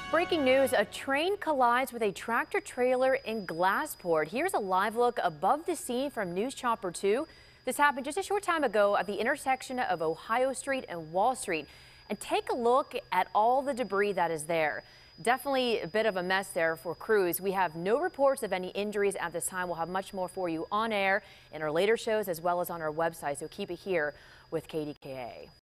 Breaking news, a train collides with a tractor trailer in Glassport. Here's a live look above the scene from News Chopper 2. This happened just a short time ago at the intersection of Ohio Street and Wall Street. And take a look at all the debris that is there. Definitely a bit of a mess there for crews. We have no reports of any injuries at this time. We'll have much more for you on air in our later shows as well as on our website. So keep it here with KDKA.